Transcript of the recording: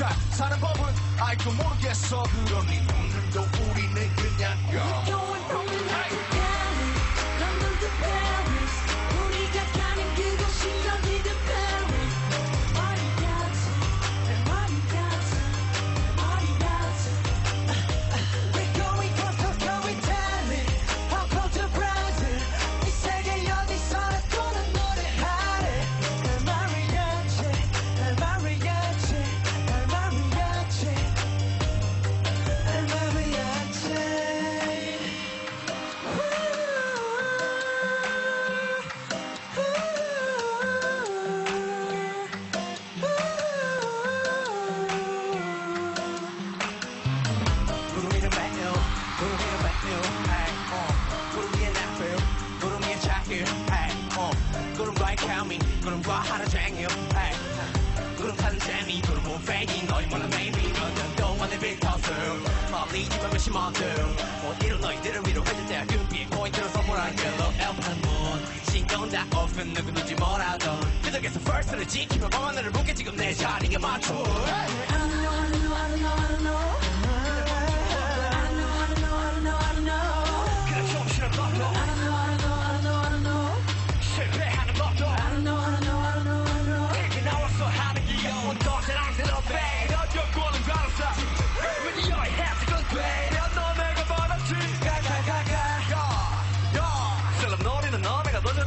잘 사는 법은 아직도 모르겠어. 그러니 오늘도 우리는 그냥 We're going from London to Paris, London to Paris. 우리가 가는 그곳이 어디든 Paris. Mariachi, Mariachi, Mariachi. We're going from Tokyo, Italy, Hong Kong to Brazil. 이 세계 어디서나 또는 노래하래. El Mariachi, El Mariachi, El Mariachi, El Mariachi. 구름 위는 백뮤 구름 위는 백뮤 구름 위에 나필 구름 위에 자힐 구름과의 케미 구름과 하루 종일 구름 타는 재미 구름 못 빼기 너희 몰라 maybe 몇년 동안의 빅터스 멀리지만 몇십 만들 못 이룬 너희들을 위로해줄 때야 금빛 포인트로 선물한 옐로우 엘판 문 신경 다 오픈 누구든지 뭐라던 그 덕에서 first를 지키며 밤하늘을 보게 지금 내 자리에 맞춰 I don't know, I don't know, I don't know, I don't know. 그냥 정신을 놔둬 실패하는 것도 이렇게 나와서 하는 게 영원 더 사랑스러워 babe 어쩌고는 가로사 When you're happy 돼 너 내가 받았지 가가가가 야 셀럽 노래는 너 내가 더